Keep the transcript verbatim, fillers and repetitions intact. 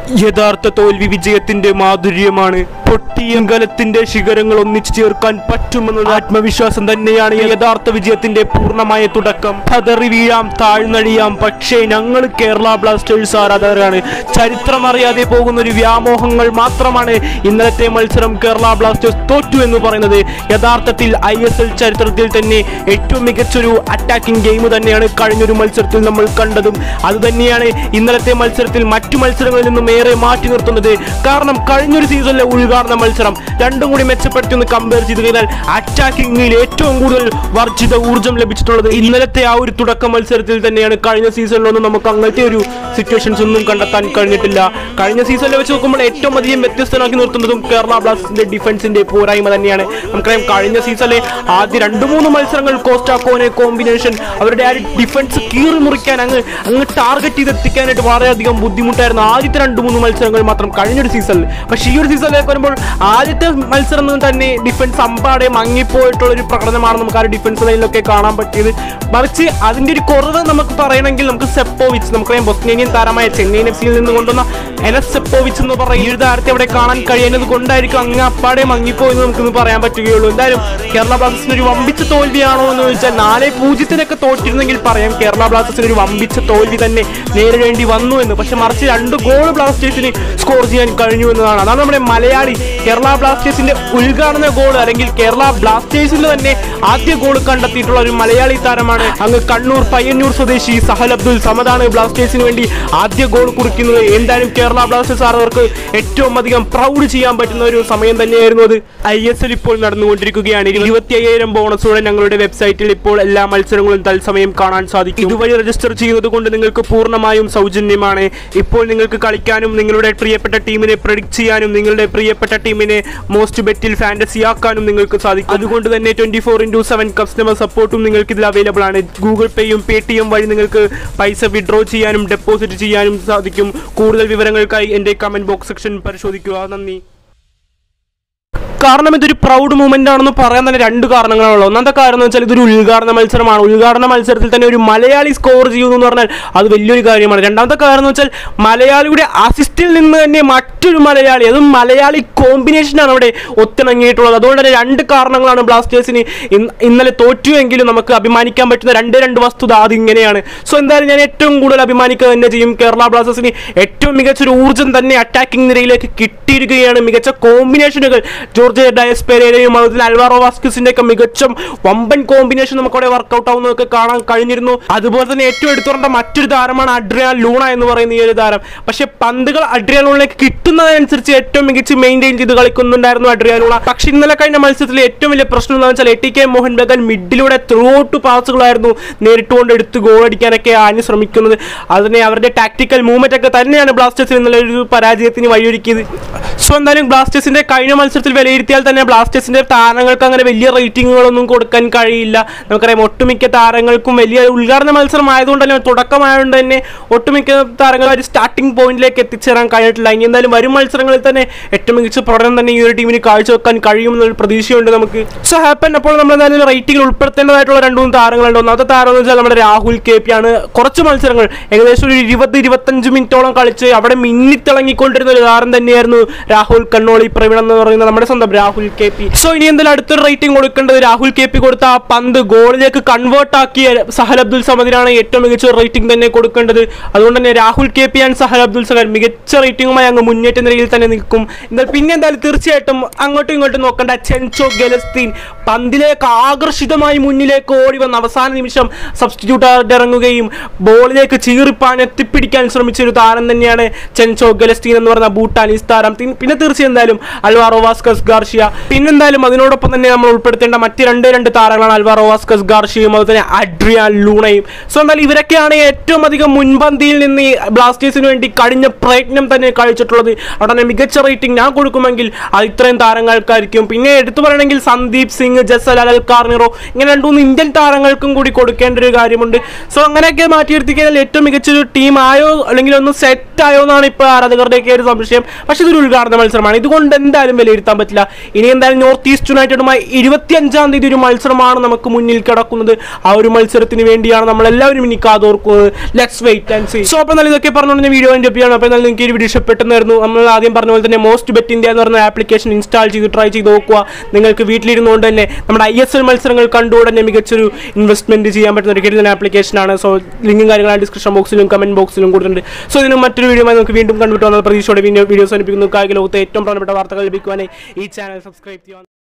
യഥാർത്ഥ തോൽവി വിജയത്തിന്റെ മാധുര്യമാണ്. പൊട്ടിയങ്കലത്തിന്റെ ശിഖരങ്ങൾ ഒന്നിച്ചു ചേർക്കാൻ പറ്റുമെന്ന ആത്മവിശ്വാസം തന്നെയാണ് യഥാർത്ഥ വിജയത്തിന്റെ പൂർണ്ണമായ തുടക്കം. പതറി വീഴാം, താഴ്ന്നടിയാം, പക്ഷേ ഞങ്ങൾ കേരള ബ്ലാസ്റ്റേഴ്സ് ആരാധകരാണ്. ചരിത്രം അറിയാതെ പോകുന്ന ഒരു വ്യാമോഹങ്ങൾ മാത്രമാണ് ഇന്നലത്തെ മത്സരം കേരള ബ്ലാസ്റ്റേഴ്സ് തോറ്റു എന്ന് പറയുന്നത്. യഥാർത്ഥത്തിൽ ഐ എസ് എൽ ചരിത്രത്തിൽ തന്നെ ഏറ്റവും മികച്ചൊരു അറ്റാക്കിംഗ് ഗെയിം തന്നെയാണ് കഴിഞ്ഞൊരു മത്സരത്തിൽ നമ്മൾ കണ്ടതും. അത് തന്നെയാണ് ഇന്നലത്തെ മത്സരത്തിൽ മറ്റു മത്സരങ്ങളിൽ നിന്നും ഏറെ മാറ്റി നിർത്തുന്നത്. കാരണം കഴിഞ്ഞൊരു സീസണിലെ ഉദ്ഘാടന മത്സരം രണ്ടും കൂടി മെച്ചപ്പെടുത്തി ഒന്ന് കമ്പയർ ചെയ്ത് കഴിഞ്ഞാൽ അറ്റാക്കിംഗിൽ ഏറ്റവും കൂടുതൽ വർജിത ഊർജ്ജം ലഭിച്ചിട്ടുള്ളത് ഇന്നലത്തെ ആ ഒരു തുടക്ക മത്സരത്തിൽ തന്നെയാണ്. കഴിഞ്ഞ സീസണിലൊന്നും നമുക്ക് അങ്ങനത്തെ ഒരു സിറ്റുവേഷൻസ് ഒന്നും കണ്ടെത്താൻ കഴിഞ്ഞിട്ടില്ല. കഴിഞ്ഞ സീസണിൽ വെച്ച് നോക്കുമ്പോൾ ഏറ്റവും അധികം വ്യത്യസ്തനാക്കി നിർത്തുന്നതും കേരള ബ്ലാസ്റ്റേഴ്സിന്റെ ഡിഫൻസിന്റെ പോരായ്മ തന്നെയാണ്. നമുക്കറിയാം കഴിഞ്ഞ സീസണിലെ ആദ്യ രണ്ട് മൂന്ന് മത്സരങ്ങൾ കോസ്റ്റാക്കോനെ കോമ്പിനേഷൻ അവരുടെ ആ ഡിഫൻസ് കീറി മുറിക്കാൻ അങ്ങ് അങ്ങ് ടാർഗറ്റ് ചെയ്തെത്തിക്കാനായിട്ട് വളരെയധികം ബുദ്ധിമുട്ടായിരുന്നു ആദ്യത്തെ രണ്ട് മൂന്ന് മത്സരങ്ങൾ മാത്രം കഴിഞ്ഞൊരു സീസണിൽ. പക്ഷേ ഈ ഒരു സീസണിലേക്ക് വരുമ്പോൾ ആദ്യത്തെ മത്സരം തന്നെ ഡിഫൻസ് അമ്പാടെ മങ്ങിപ്പോയിട്ടുള്ള ഒരു പ്രകടനമാണ് നമുക്ക് ആ ഡിഫൻസ് ലൈനിലൊക്കെ കാണാൻ പറ്റിയത്. മറിച്ച് അതിന്റെ ഒരു കുറവ് നമുക്ക് പറയണമെങ്കിൽ നമുക്ക് സെപ്പോവിച്ച്, നമുക്കറിയാം ബൊസ്നിയൻ താരമായ ചെന്നൈയിൻ എഫ് സിയിൽ നിന്ന് കൊണ്ടുവന്ന എനസ് സെപ്പോവിച്ച് എന്ന് പറയുന്ന ഈ ഒരു താരത്തെ അവിടെ കാണാൻ കഴിയുന്നത് കൊണ്ടായിരിക്കും അങ്ങ് അപ്പാടെ മങ്ങിപ്പോയെന്ന് നമുക്കിന്ന് പറയാൻ പറ്റുകയുള്ളൂ. എന്തായാലും കേരള ബ്ലാസ്റ്റേഴ്സിന് ഒരു വമ്പിച്ച തോൽവിയാണോ എന്ന് ചോദിച്ചാൽ നാല് പൂജ്യത്തിനൊക്കെ തോറ്റിരുന്നെങ്കിൽ പറയാം കേരള ബ്ലാസ്റ്റേഴ്സിന് ഒരു വമ്പിച്ച തോൽവി തന്നെ നേരിടേണ്ടി വന്നു എന്ന്. പക്ഷെ മറിച്ച് രണ്ട് ഗോൾ ബ്ലാസ്റ്റേഴ്സിന് സ്കോർ ചെയ്യാൻ കഴിഞ്ഞു എന്നതാണ്. അതാണ് നമ്മുടെ മലയാളി കേരള ബ്ലാസ്റ്റേഴ്സിന്റെ ഉദ്ഘാടന ഗോൾ അല്ലെങ്കിൽ കേരള ബ്ലാസ്റ്റേഴ്സിന്റെ തന്നെ ആദ്യ ഗോൾ കണ്ടെത്തിയിട്ടുള്ള ഒരു മലയാളി താരമാണ് അങ്ങ് കണ്ണൂർ പയ്യന്നൂർ സ്വദേശി സഹൽ അബ്ദുൽ സമദാണ് ബ്ലാസ്റ്റേഴ്സിന് വേണ്ടി ആദ്യ ഗോൾ കുറിക്കുന്നത്. എന്തായാലും കേരള ബ്ലാസ്റ്റേഴ്സ് ആരാധകർക്ക് ഏറ്റവും അധികം പ്രൗഡ് ചെയ്യാൻ പറ്റുന്ന ഒരു സമയം തന്നെയായിരുന്നു അത്. ഐ എസ് എൽ ഇപ്പോൾ നടന്നുകൊണ്ടിരിക്കുകയാണ്. ഇരുപത്തി അയ്യായിരം ബോണസോടെ ഞങ്ങളുടെ വെബ്സൈറ്റിൽ ഇപ്പോൾ എല്ലാ മത്സരങ്ങളും തത്സമയം കാണാൻ സാധിക്കും. ഇതുവഴി രജിസ്റ്റർ ചെയ്യുന്നത് കൊണ്ട് നിങ്ങൾക്ക് പൂർണ്ണമായും സൗജന്യമാണ്. ഇപ്പോൾ നിങ്ങൾക്ക് കളിക്കാനും നിങ്ങളുടെ പ്രിയപ്പെട്ട ടീമിനെ പ്രെഡിക്റ്റ് ചെയ്യാനും നിങ്ങളുടെ പ്രിയപ്പെട്ട ടീമിനെ മോസ്റ്റ് ബെറ്റിൽ ഫാന്റസി ആക്കാനും നിങ്ങൾക്ക് സാധിക്കും. അതുകൊണ്ട് തന്നെ twenty four into seven customer സപ്പോർട്ടും നിങ്ങൾക്ക് ഇതിൽ അവൈലബിൾ ആണ്. ഗൂഗിൾ പേയും പേ ടി എം വഴി നിങ്ങൾക്ക് പൈസ വിഡ്രോ ചെയ്യാനും ഡെപ്പോസിറ്റ് ചെയ്യാനും സാധിക്കും. കൂടുതൽ വിവരങ്ങൾക്കായി എൻ്റെ കമന്റ് ബോക്സ് സെക്ഷൻ പരിശോധിക്കുക. നന്ദി. കാരണം ഇതൊരു പ്രൗഡ് മൂവ്മെന്റ് ആണെന്ന് പറയാൻ തന്നെ രണ്ട് കാരണങ്ങളാണുള്ളത്. ഒന്നാമത്തെ കാരണം എന്ന് വെച്ചാൽ ഇതൊരു ഉദ്ഘാടന മത്സരമാണ്. ഉദ്ഘാടന മത്സരത്തിൽ തന്നെ ഒരു മലയാളി സ്കോർ ചെയ്യുന്നു എന്ന് പറഞ്ഞാൽ അത് വലിയൊരു കാര്യമാണ്. രണ്ടാമത്തെ കാരണം എന്ന് വെച്ചാൽ മലയാളിയുടെ അസിസ്റ്റിൽ നിന്ന് തന്നെ മറ്റൊരു മലയാളി, അതും മലയാളി കോമ്പിനേഷനാണ് അവിടെ ഒത്തിണങ്ങിയിട്ടുള്ളത്. അതുകൊണ്ട് തന്നെ രണ്ട് കാരണങ്ങളാണ് ബ്ലാസ്റ്റേഴ്സിന് ഇന്നലെ തോറ്റുവെങ്കിലും നമുക്ക് അഭിമാനിക്കാൻ പറ്റുന്ന രണ്ട് രണ്ട് വസ്തുത അത് ഇങ്ങനെയാണ്. സോ എന്തായാലും ഞാൻ ഏറ്റവും കൂടുതൽ അഭിമാനിക്കുക തന്നെ ചെയ്യും. കേരള ബ്ലാസ്റ്റേഴ്സിന് ഏറ്റവും മികച്ചൊരു ഊർജ്ജം തന്നെ അറ്റാക്കിംഗ് നിരയിലേക്ക് കിട്ടിയിരിക്കുകയാണ്. മികച്ച കോമ്പിനേഷനുകൾ ജോർജ് ഡയസ് പെരേരയും അതുപോലെ അൽവാറോ വാസ്കസിന്റെ ഒക്കെ മികച്ച വമ്പൻ കോമ്പിനേഷൻ നമുക്ക് അവിടെ വർക്ക്ഔട്ട് ആവുന്നതൊക്കെ കാണാൻ കഴിഞ്ഞിരുന്നു. അതുപോലെ തന്നെ ഏറ്റവും എടുത്തു പറഞ്ഞ മറ്റൊരു താരമാണ് അഡ്രിയാൻ ലൂണ എന്ന് പറയുന്ന ഈ ഒരു താരം. പക്ഷെ പന്തുകൾ അഡ്രിയാൻ ലൂണയിലേക്ക് കിട്ടുന്നതനുസരിച്ച് ഏറ്റവും മികച്ച് മെയിൻറ്റെയിൻ ചെയ്ത് കളിക്കുന്നുണ്ടായിരുന്നു അഡ്രിയാൻ ലൂണ. പക്ഷെ ഇന്നലെ കഴിഞ്ഞ മത്സരത്തിലെ ഏറ്റവും വലിയ പ്രശ്നം എന്താണെന്ന് വെച്ചാൽ A T K Mohun Bagan മിഡിലൂടെ ത്രൂ ഔട്ട് പാസുകളായിരുന്നു നേരിട്ടുകൊണ്ട് എടുത്ത് ഗോൾ അടിക്കാനൊക്കെ ആഞ്ഞ് ശ്രമിക്കുന്നത്. അതിനെ അവരുടെ ടാക്ടിക്കൽ മൂവ്മെന്റ് ഒക്കെ തന്നെയാണ് ബ്ലാസ്റ്റേഴ്സിന് ഇന്നലെ ഒരു പരാജയത്തിന് വഴിയൊരുക്കിയത്. സോ എന്തായാലും ബ്ലാസ്റ്റേഴ്സിന്റെ കഴിഞ്ഞ മത്സരത്തിൽ വിലയിരുത്തിയാൽ തന്നെ ബ്ലാസ്റ്റേഴ്സിന്റെ താരങ്ങൾക്ക് അങ്ങനെ വലിയ റേറ്റിങ്ങുകളൊന്നും കൊടുക്കാൻ കഴിയില്ല. നമുക്കറിയാം ഒട്ടുമിക്ക താരങ്ങൾക്കും വലിയ ഉദ്ഘാടന മത്സരം ആയതുകൊണ്ട് തന്നെ തുടക്കമായതുകൊണ്ട് തന്നെ ഒട്ടുമിക്ക താരങ്ങൾ ഒരു സ്റ്റാർട്ടിംഗ് പോയിന്റിലേക്ക് എത്തിച്ചേരാൻ കഴിഞ്ഞിട്ടില്ല. ഇനി എന്തായാലും വരും മത്സരങ്ങളിൽ തന്നെ ഏറ്റവും മികച്ച പ്രകടനം തന്നെ ഈ ഒരു ടീമിന് കാഴ്ചവെക്കാൻ കഴിയുമെന്നൊരു പ്രതീക്ഷയുണ്ട് നമുക്ക്. സോ ഹാപ്പൻ അപ്പോൾ നമ്മൾ എന്തായാലും റേറ്റിംഗിൽ ഉൾപ്പെടുത്തേണ്ടതായിട്ടുള്ള രണ്ട് മൂന്ന് താരങ്ങളുണ്ട്. ഒന്നാമത്തെ താരം എന്ന് വെച്ചാൽ നമ്മുടെ രാഹുൽ കെ പി ആണ്. കുറച്ച് മത്സരങ്ങൾ ഏകദേശം ഒരു ഇരുപത് ഇരുപത്തഞ്ച് മിനിറ്റോളം കളിച്ച് അവിടെ മിന്നിത്തിളങ്ങിക്കൊണ്ടിരുന്ന ഒരു താരം തന്നെയായിരുന്നു രാഹുൽ കണ്ണോളി പ്രവീൺ എന്ന് പറയുന്ന നമ്മുടെ സ്വന്തം രാഹുൽ കെ പി. സോ ഇനി എന്തായാലും അടുത്തൊരു റേറ്റിംഗ് കൊടുക്കേണ്ടത് രാഹുൽ കെ പി കൊടുത്ത ആ പന്ത് ഗോളിലേക്ക് കൺവേർട്ട് ആക്കിയ സഹൽ അബ്ദുൽ സമദിനാണ് ഏറ്റവും മികച്ച റേറ്റിംഗ് തന്നെ കൊടുക്കേണ്ടത്. അതുകൊണ്ട് തന്നെ Rahul K P and Sahal Abdul Samad മികച്ച റേറ്റിംഗുമായി അങ്ങ് മുന്നേറ്റ നിലയിൽ തന്നെ നിൽക്കും. എന്തായാലും പിന്നെ എന്തായാലും തീർച്ചയായിട്ടും അങ്ങോട്ടും ഇങ്ങോട്ടും നോക്കേണ്ട ചെൻചോ ഗെലസ്തീൻ പന്തിലേക്ക് ആകർഷിതമായി മുന്നിലേക്ക് ഓടി വന്ന് അവസാന നിമിഷം സബ്സ്റ്റിറ്റ്യൂട്ട് ആയിട്ട് ഇറങ്ങുകയും ബോളിലേക്ക് ചീറിപ്പാൻ എത്തിപ്പിടിക്കാൻ ശ്രമിച്ച ഒരു താരം തന്നെയാണ് ചെൻചോ ഗെലസ്തീൻ എന്ന് പറയുന്ന ഭൂട്ടാനീസ് താരം. പിന്നെ തീർച്ചയായും എന്തായാലും അൽവാറോ വാസ്കസ് ഗാർഷ്യ. പിന്നെന്തായാലും അതിനോടൊപ്പം തന്നെ നമ്മൾ ഉൾപ്പെടുത്തേണ്ട മറ്റ് രണ്ട് രണ്ട് താരങ്ങളാണ് അൽവാറോ വാസ്കസ് ഗാർഷ്യയും അതുപോലെ തന്നെ അഡ്രിയാൻ ലൂണയും. സോ എന്തായാലും ഇവരൊക്കെയാണ് ഏറ്റവും അധികം മുൻപന്തിയിൽ നിന്ന് ബ്ലാസ്റ്റേഴ്സിന് വേണ്ടി കഴിഞ്ഞ പ്രയത്നം തന്നെ കഴിച്ചിട്ടുള്ളത്. അവിടെ തന്നെ മികച്ച റേറ്റിംഗ് ഞാൻ കൊടുക്കുമെങ്കിൽ അത് ഇത്രയും താരങ്ങൾക്കായിരിക്കും. പിന്നെ എടുത്തു പറയണമെങ്കിൽ സന്ദീപ് സിംഗ്, ജസൽ അൽ കാർണിറോ ഇങ്ങനെ രണ്ടു മൂന്ന് ഇന്ത്യൻ താരങ്ങൾക്കും കൂടി കൊടുക്കേണ്ട ഒരു കാര്യമുണ്ട്. സോ അങ്ങനെയൊക്കെ മാറ്റിയെടുത്തി കഴിഞ്ഞാൽ ഏറ്റവും മികച്ചൊരു ടീം ആയോ അല്ലെങ്കിൽ ഒന്ന് സെറ്റ് ആയോ എന്നാണ് ഇപ്പോൾ ആരാധകരുടെയൊക്കെ ഒരു സംശയം. പക്ഷെ ഇതൊരു ഉദ്ഘാടന മത്സരമാണ്, ഇതുകൊണ്ട് എന്തായാലും വിലയിരുത്താൻ പറ്റില്ല. ഇനി എന്തായാലും നോർത്ത് ഈസ്റ്റ് യുണൈറ്റഡുമായി ഇരുപത്തി അഞ്ചാം തീയതി ഒരു മത്സരമാണ് നമുക്ക് മുന്നിൽ കിടക്കുന്നത്. ആ ഒരു മത്സരത്തിന് വേണ്ടിയാണ് നമ്മളെല്ലാവരും ഇനി കാതോർക്കുന്നത്. Let's wait and see. So അപ്പോൾ നല്ല ഇതൊക്കെ പറഞ്ഞുകൊണ്ട് ഞാൻ വീഡിയോ എൻ്റെ ചെയ്യണം. അപ്പോൾ നല്ല നിങ്ങൾക്ക് ഈ വീഡിയോ ഇഷ്ടപ്പെട്ടെന്നായിരുന്നു. നമ്മൾ ആദ്യം പറഞ്ഞ പോലെ തന്നെ മോസ്റ്റ് ബെറ്റ് ഇന്ത്യ എന്ന് പറയുന്ന ആപ്ലിക്കേഷൻ ഇൻസ്റ്റാൾ ചെയ്ത് ട്രൈ ചെയ്ത് നോക്കുക. നിങ്ങൾക്ക് വീട്ടിലിരുന്നുകൊണ്ട് തന്നെ നമ്മുടെ ഐ എസ് എൽ മത്സരങ്ങൾ കണ്ടുകൊണ്ട് തന്നെ മികച്ചൊരു ഇൻവെസ്റ്റ്മെന്റ് ചെയ്യാൻ പറ്റുന്ന ഒരു കിടിലൻ ആപ്ലിക്കേഷനാണ്. സോ ലിങ്കും കാര്യങ്ങളും ഡിസ്ക്രിപ്ഷൻ ബോക്സിലും കമന്റ് ബോക്സിലും കൊടുത്തിട്ടുണ്ട്. സോ ഇതിന് മറ്റൊരു വീഡിയോ നമുക്ക് വീണ്ടും കണ്ടുപിಟ್ಟು വന്ന പ്രതീക്ഷയോടെ വീഡിയോസ് അനുഭവിക്കുന്നു. കായിക ലോകത്തെ ഏറ്റവും പ്രധാനപ്പെട്ട വാർത്തകൾ ലഭിക്കുവാനായി ഈ ചാനൽ സബ്സ്ക്രൈബ് ചെയ്യുക.